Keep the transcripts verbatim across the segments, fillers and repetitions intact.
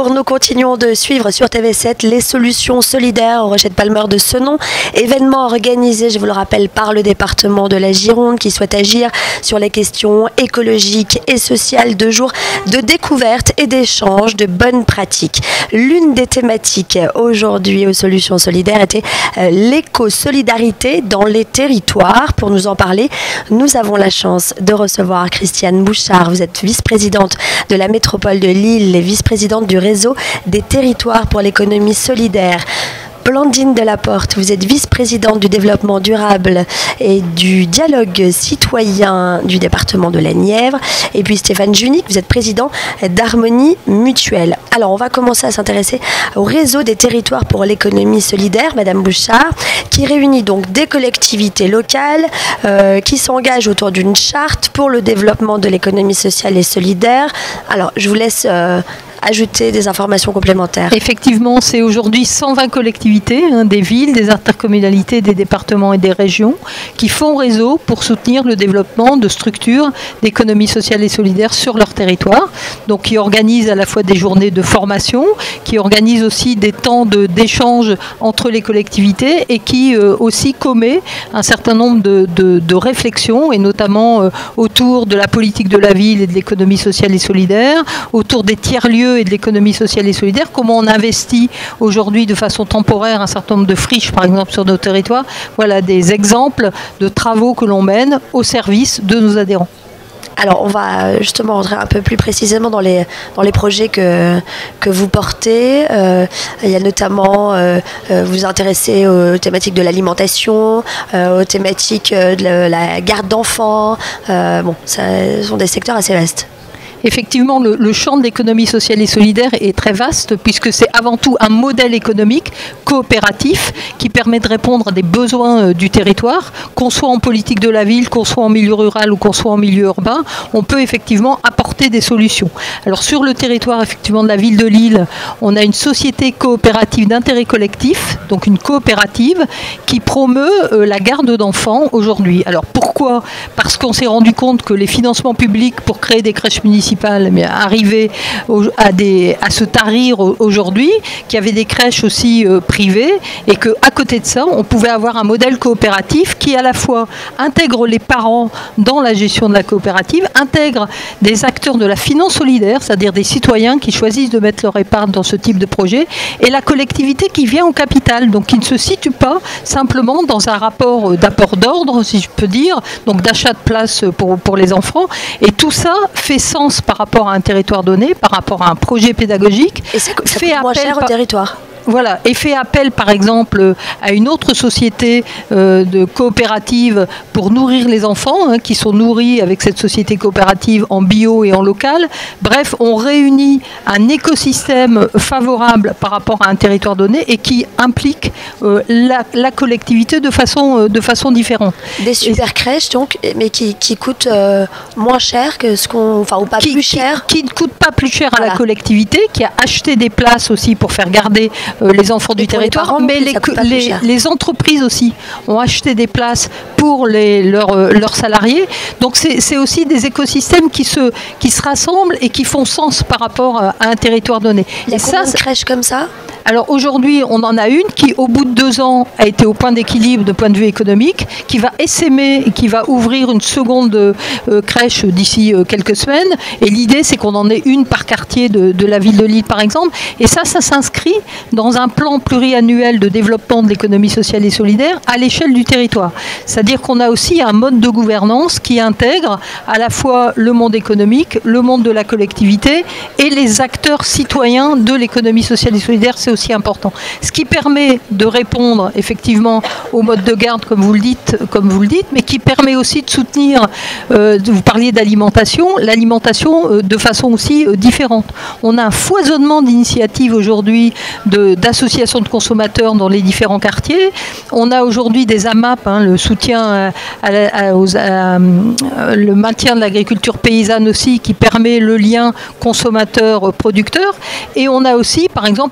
Alors nous continuons de suivre sur T V sept les solutions solidaires au Rocher de Palmer de Senon, événement organisé, je vous le rappelle, par le département de la Gironde qui souhaite agir sur les questions écologiques et sociales, de jours de découverte et d'échange de bonnes pratiques. L'une des thématiques aujourd'hui aux solutions solidaires était euh, l'éco-solidarité dans les territoires. Pour nous en parler, nous avons la chance de recevoir Christiane Bouchard. Vous êtes vice-présidente de la métropole de Lille et vice-présidente du réseau des territoires pour l'économie solidaire. Blandine Delaporte, vous êtes vice-présidente du développement durable et du dialogue citoyen du département de la Nièvre. Et puis Stéphane Junique, vous êtes président d'Harmonie Mutuelle. Alors on va commencer à s'intéresser au réseau des territoires pour l'économie solidaire, Madame Bouchard, qui réunit donc des collectivités locales euh, qui s'engagent autour d'une charte pour le développement de l'économie sociale et solidaire. Alors je vous laisse euh, ajouter des informations complémentaires. Effectivement, c'est aujourd'hui cent vingt collectivités, hein, des villes, des intercommunalités, des départements et des régions qui font réseau pour soutenir le développement de structures d'économie sociale et solidaire sur leur territoire. Donc qui organisent à la fois des journées de formation, qui organisent aussi des temps de, d'échange entre les collectivités et qui euh, aussi commet un certain nombre de, de, de réflexions, et notamment euh, autour de la politique de la ville et de l'économie sociale et solidaire, autour des tiers-lieux et de l'économie sociale et solidaire, comment on investit aujourd'hui de façon temporaire un certain nombre de friches, par exemple, sur nos territoires. Voilà des exemples de travaux que l'on mène au service de nos adhérents. Alors, on va justement rentrer un peu plus précisément dans les, dans les projets que, que vous portez. Euh, il y a notamment, euh, vous vous intéressez aux thématiques de l'alimentation, euh, aux thématiques de la, la garde d'enfants. Euh, bon, ça, ce sont des secteurs assez vastes. Effectivement, le, le champ de l'économie sociale et solidaire est très vaste puisque c'est avant tout un modèle économique coopératif qui permet de répondre à des besoins euh, du territoire, qu'on soit en politique de la ville, qu'on soit en milieu rural ou qu'on soit en milieu urbain, on peut effectivement apporter des solutions. Alors sur le territoire effectivement de la ville de Lille, on a une société coopérative d'intérêt collectif, donc une coopérative qui promeut euh, la garde d'enfants aujourd'hui. Alors pourquoi ? Parce qu'on s'est rendu compte que les financements publics pour créer des crèches municipales mais arriver à, des, à se tarir aujourd'hui, qu'il y avait des crèches aussi euh, privées et qu'à côté de ça, on pouvait avoir un modèle coopératif qui à la fois intègre les parents dans la gestion de la coopérative, intègre des acteurs de la finance solidaire, c'est-à-dire des citoyens qui choisissent de mettre leur épargne dans ce type de projet, et la collectivité qui vient au capital, donc qui ne se situe pas simplement dans un rapport d'apport d'ordre, si je peux dire, donc d'achat de place pour, pour les enfants, et tout ça fait sens par rapport à un territoire donné, par rapport à un projet pédagogique. Et ça, ça coûte moins cher au territoire. Voilà, et fait appel par exemple à une autre société euh, de coopérative pour nourrir les enfants, hein, qui sont nourris avec cette société coopérative en bio et en local. Bref, on réunit un écosystème favorable par rapport à un territoire donné et qui implique euh, la, la collectivité de façon, euh, de façon différente. Des super et, crèches donc, mais qui, qui coûtent euh, moins cher que ce qu'on... Enfin, ou pas qui, plus cher. Qui ne coûtent pas plus cher à voilà. la collectivité, qui a acheté des places aussi pour faire garder Euh, les enfants du territoire, parents, mais les, les, les entreprises aussi ont acheté des places pour les, leurs, leurs salariés. Donc c'est aussi des écosystèmes qui se, qui se rassemblent et qui font sens par rapport à un territoire donné. Il y a et combien ça, de crèches comme ça ? Alors aujourd'hui, on en a une qui, au bout de deux ans, a été au point d'équilibre de point de vue économique, qui va essaimer et qui va ouvrir une seconde euh, crèche d'ici euh, quelques semaines. Et l'idée, c'est qu'on en ait une par quartier de, de la ville de Lille, par exemple. Et ça, ça s'inscrit dans un plan pluriannuel de développement de l'économie sociale et solidaire à l'échelle du territoire. C'est-à-dire qu'on a aussi un mode de gouvernance qui intègre à la fois le monde économique, le monde de la collectivité et les acteurs citoyens de l'économie sociale et solidaire. C'est aussi important. Ce qui permet de répondre effectivement au mode de garde, comme vous le dites, comme vous le dites, mais qui permet aussi de soutenir, euh, vous parliez d'alimentation, l'alimentation euh, de façon aussi euh, différente. On a un foisonnement d'initiatives aujourd'hui d'associations de, de consommateurs dans les différents quartiers. On a aujourd'hui des A M A P, hein, le soutien à, à, à, aux, à, le maintien de l'agriculture paysanne aussi, qui permet le lien consommateur-producteur. Et on a aussi, par exemple, un super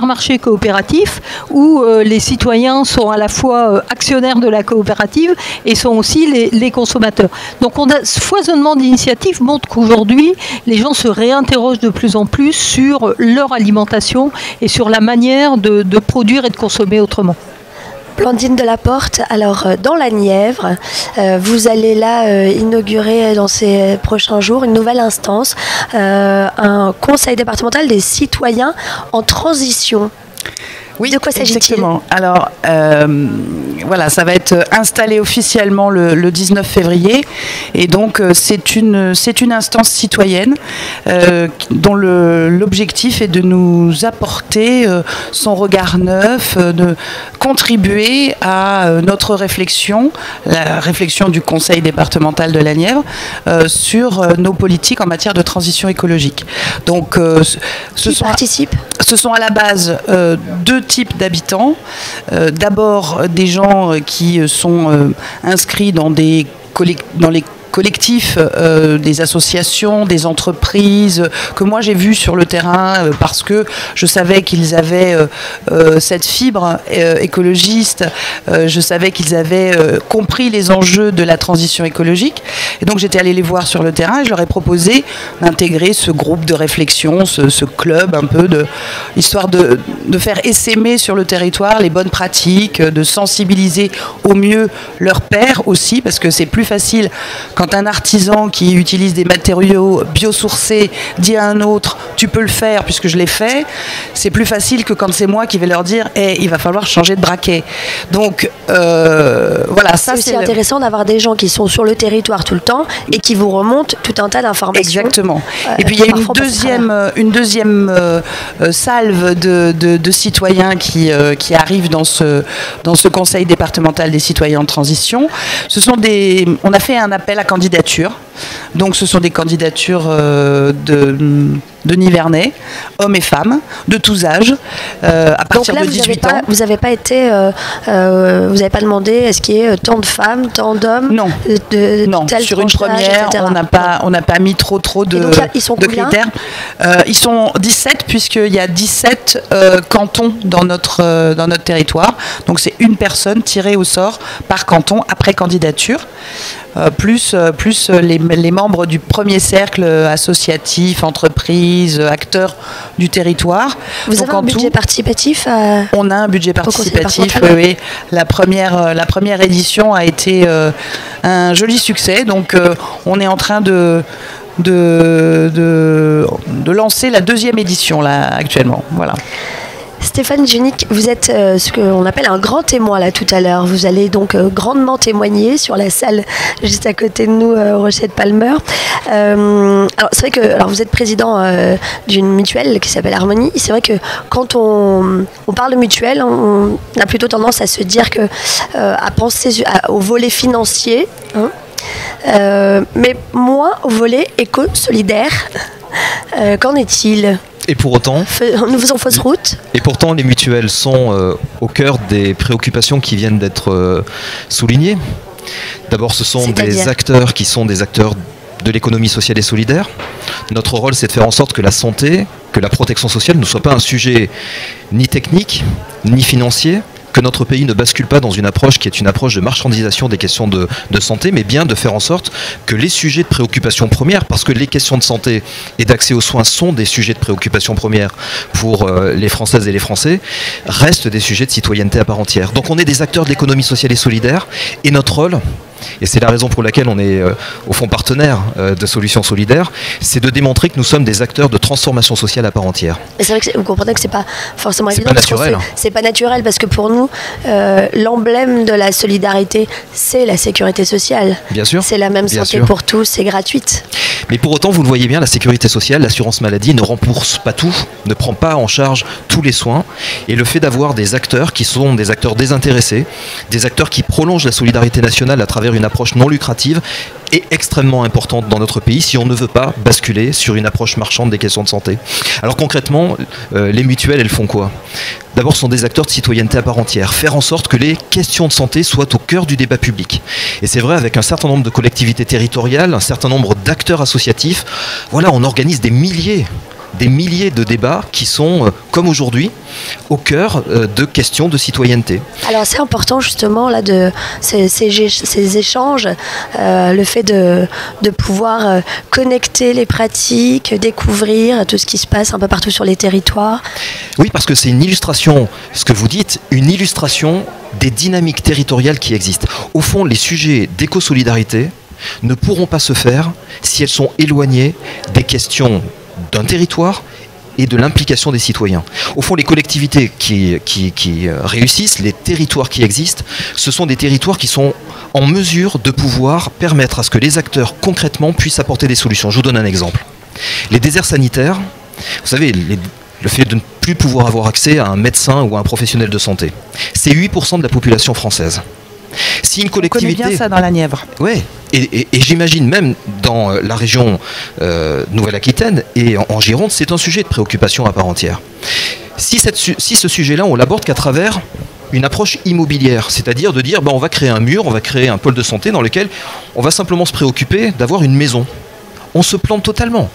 supermarché coopératif où euh, les citoyens sont à la fois euh, actionnaires de la coopérative et sont aussi les, les consommateurs. Donc on a, ce foisonnement d'initiatives montre qu'aujourd'hui, les gens se réinterrogent de plus en plus sur leur alimentation et sur la manière de, de produire et de consommer autrement. Blandine Delaporte, alors euh, dans la Nièvre, euh, vous allez là euh, inaugurer dans ces prochains jours une nouvelle instance, euh, un conseil départemental des citoyens en transition. Oui, de quoi s'agit-il ? Exactement. Alors, euh, voilà, ça va être installé officiellement le, le dix-neuf février. Et donc, euh, c'est une, c'est une instance citoyenne euh, dont le, l'objectif est de nous apporter euh, son regard neuf, euh, de contribuer à euh, notre réflexion, la réflexion du Conseil départemental de la Nièvre, euh, sur euh, nos politiques en matière de transition écologique. Donc, euh, ce Qui sont, participe ? Ce sont à la base euh, deux types d'habitants. Euh, d'abord, des gens qui sont euh, inscrits dans, des collect- dans les collectifs, euh, des associations, des entreprises que moi j'ai vues sur le terrain euh, parce que je savais qu'ils avaient euh, euh, cette fibre euh, écologiste, euh, je savais qu'ils avaient euh, compris les enjeux de la transition écologique et donc j'étais allée les voir sur le terrain et je leur ai proposé d'intégrer ce groupe de réflexion, ce, ce club un peu de histoire de, de faire essaimer sur le territoire les bonnes pratiques, de sensibiliser au mieux leurs pairs aussi parce que c'est plus facile quand Quand un artisan qui utilise des matériaux biosourcés dit à un autre « tu peux le faire puisque je l'ai fait », c'est plus facile que quand c'est moi qui vais leur dire hey, « il va falloir changer de braquet ». Donc euh, voilà, ça c'est aussi c'est intéressant le... d'avoir des gens qui sont sur le territoire tout le temps et qui vous remontent tout un tas d'informations. Exactement. Euh, et puis il y a une deuxième, une deuxième euh, salve de, de, de citoyens qui, euh, qui arrivent dans ce, dans ce conseil départemental des citoyens en transition. Ce sont des, on a fait un appel à candidature. Donc ce sont des candidatures euh, de, de Nivernais, hommes et femmes, de tous âges, euh, à partir Donc là, de dix-huit ans. Vous n'avez pas été, euh, euh, vous n'avez pas demandé est-ce qu'il y a tant de femmes, tant d'hommes. Non, de, de non. Sur une première, on n'a pas, on n'a pas mis trop, trop de, donc, là, ils sont de critères. Euh, ils sont dix-sept puisqu'il y a dix-sept euh, cantons dans notre euh, dans notre territoire. Donc c'est une personne tirée au sort par canton après candidature. Euh, plus, euh, plus les, les membres du premier cercle associatif, entreprise, acteurs du territoire. Vous Donc avez un budget tout, participatif à... On a un budget participatif, oui, oui. La première, la première édition a été euh, un joli succès, donc euh, on est en train de... De, de, de lancer la deuxième édition là actuellement. Voilà. Stéphane Junique, vous êtes euh, ce qu'on appelle un grand témoin là tout à l'heure. Vous allez donc euh, grandement témoigner sur la salle juste à côté de nous, euh, Rochette Palmer. Euh, alors c'est vrai que alors vous êtes président euh, d'une mutuelle qui s'appelle Harmonie. C'est vrai que quand on, on parle de mutuelle, on, on a plutôt tendance à se dire que euh, à penser à, au volet financier. Hein, Euh, mais moins au volet éco-solidaire. Euh, qu'en est-il ? Et pour autant, nous faisons fausse route. Et pourtant, les mutuelles sont euh, au cœur des préoccupations qui viennent d'être euh, soulignées. D'abord, ce sont C'est-à-dire des acteurs qui sont des acteurs de l'économie sociale et solidaire. Notre rôle, c'est de faire en sorte que la santé, que la protection sociale ne soit pas un sujet ni technique, ni financier, que notre pays ne bascule pas dans une approche qui est une approche de marchandisation des questions de, de santé, mais bien de faire en sorte que les sujets de préoccupation première, parce que les questions de santé et d'accès aux soins sont des sujets de préoccupation première pour euh, les Françaises et les Français, restent des sujets de citoyenneté à part entière. Donc on est des acteurs de l'économie sociale et solidaire, et notre rôle, et c'est la raison pour laquelle on est euh, au fond partenaire euh, de Solutions Solidaires, c'est de démontrer que nous sommes des acteurs de transformation sociale à part entière. Et c'est vrai que vous comprenez que c'est pas forcément c'est évident. Pas naturel. C'est pas naturel parce que pour nous, euh, l'emblème de la solidarité, c'est la sécurité sociale. Bien sûr. C'est la même Bien santé sûr. pour tous, c'est gratuite. Mais pour autant, vous le voyez bien, la sécurité sociale, l'assurance maladie ne rembourse pas tout, ne prend pas en charge tous les soins. Et le fait d'avoir des acteurs qui sont des acteurs désintéressés, des acteurs qui prolongent la solidarité nationale à travers une approche non lucrative, est extrêmement importante dans notre pays si on ne veut pas basculer sur une approche marchande des questions de santé. Alors concrètement, euh, les mutuelles, elles font quoi ? D'abord, ce sont des acteurs de citoyenneté à part entière. Faire en sorte que les questions de santé soient au cœur du débat public. Et c'est vrai, avec un certain nombre de collectivités territoriales, un certain nombre d'acteurs associatifs, voilà, on organise des milliers des milliers de débats qui sont, euh, comme aujourd'hui, au cœur euh, de questions de citoyenneté. Alors c'est important justement là de ces, ces, ces échanges, euh, le fait de, de pouvoir euh, connecter les pratiques, découvrir tout ce qui se passe un peu partout sur les territoires. Oui, parce que c'est une illustration, ce que vous dites, une illustration des dynamiques territoriales qui existent. Au fond, les sujets d'éco-solidarité ne pourront pas se faire si elles sont éloignées des questions d'un territoire et de l'implication des citoyens. Au fond, les collectivités qui, qui, qui réussissent, les territoires qui existent, ce sont des territoires qui sont en mesure de pouvoir permettre à ce que les acteurs concrètement puissent apporter des solutions. Je vous donne un exemple. Les déserts sanitaires, vous savez, les, le fait de ne plus pouvoir avoir accès à un médecin ou à un professionnel de santé, c'est huit pour cent de la population française. Si une collectivité... On connaît bien ça dans la Nièvre. Oui, et, et, et j'imagine même dans la région euh, Nouvelle-Aquitaine et en, en Gironde, c'est un sujet de préoccupation à part entière. Si, cette, si ce sujet-là, on l'aborde qu'à travers une approche immobilière, c'est-à-dire de dire ben, on va créer un mur, on va créer un pôle de santé dans lequel on va simplement se préoccuper d'avoir une maison, on se plante totalement.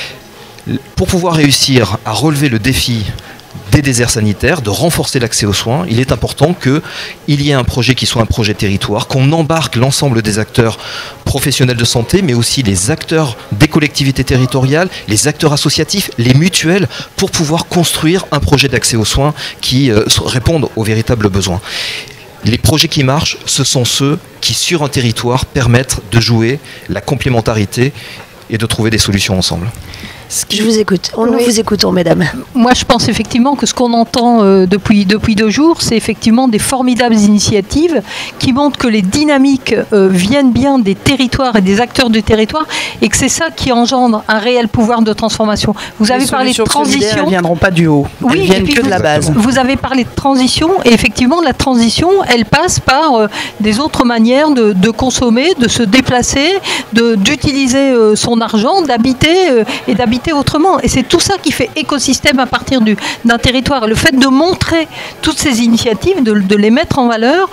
Pour pouvoir réussir à relever le défi des déserts sanitaires, de renforcer l'accès aux soins, il est important qu'il y ait un projet qui soit un projet territoire, qu'on embarque l'ensemble des acteurs professionnels de santé, mais aussi les acteurs des collectivités territoriales, les acteurs associatifs, les mutuelles, pour pouvoir construire un projet d'accès aux soins qui euh, réponde aux véritables besoins. Les projets qui marchent, ce sont ceux qui, sur un territoire, permettent de jouer la complémentarité et de trouver des solutions ensemble. Je vous écoute. On, nous oui. vous écoutons, mesdames. Moi, je pense effectivement que ce qu'on entend euh, depuis, depuis deux jours, c'est effectivement des formidables initiatives qui montrent que les dynamiques euh, viennent bien des territoires et des acteurs du territoire et que c'est ça qui engendre un réel pouvoir de transformation. Vous avez les parlé de transition. Elles ne viendront pas du haut. Elles oui, viennent que vous, de la base. Vous avez parlé de transition et effectivement, la transition, elle passe par euh, des autres manières de, de consommer, de se déplacer, d'utiliser euh, son argent, d'habiter euh, et d'habiter autrement. Et c'est tout ça qui fait écosystème à partir d'un territoire. Le fait de montrer toutes ces initiatives, de, de les mettre en valeur,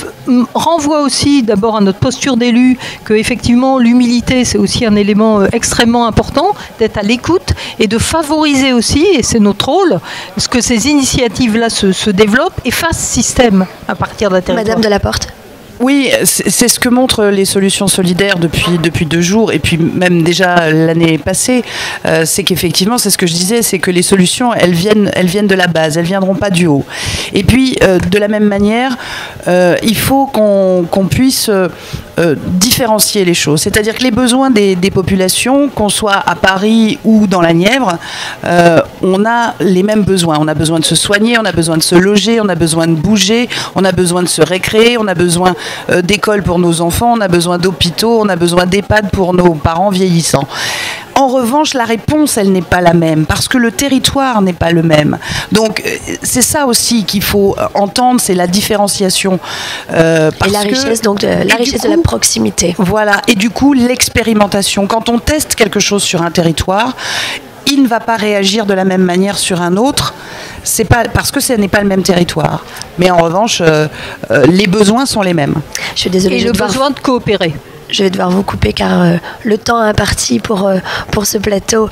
renvoie aussi d'abord à notre posture d'élu, que effectivement l'humilité c'est aussi un élément euh, extrêmement important, d'être à l'écoute et de favoriser aussi, et c'est notre rôle, ce que ces initiatives-là se, se développent et fassent système à partir d'un territoire. Madame Delaporte. Oui, c'est ce que montrent les solutions solidaires depuis, depuis deux jours et puis même déjà l'année passée. Euh, c'est qu'effectivement, c'est ce que je disais, c'est que les solutions, elles viennent, elles viennent de la base, elles ne viendront pas du haut. Et puis, euh, de la même manière, euh, il faut qu'on qu'on puisse euh, différencier les choses. C'est-à-dire que les besoins des, des populations, qu'on soit à Paris ou dans la Nièvre, euh, on a les mêmes besoins. On a besoin de se soigner, on a besoin de se loger, on a besoin de bouger, on a besoin de se récréer, on a besoin d'écoles pour nos enfants, on a besoin d'hôpitaux, on a besoin d'EHPAD pour nos parents vieillissants. En revanche, la réponse, elle n'est pas la même, parce que le territoire n'est pas le même. Donc, c'est ça aussi qu'il faut entendre, c'est la différenciation. Euh, parce et la richesse, que, donc, de, la richesse coup, de la proximité. Voilà, et du coup, l'expérimentation. Quand on teste quelque chose sur un territoire, il ne va pas réagir de la même manière sur un autre, c'est pas, parce que ce n'est pas le même territoire. Mais en revanche, euh, euh, les besoins sont les mêmes. Je suis désolée. Et je le devoir... besoin de coopérer. Je vais devoir vous couper car euh, le temps imparti pour, euh, pour ce plateau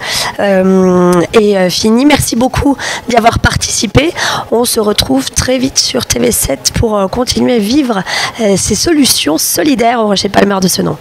euh, est euh, fini. Merci beaucoup d'y avoir participé. On se retrouve très vite sur T V sept pour euh, continuer à vivre euh, ces solutions solidaires au Rocher de Palmer de Senon.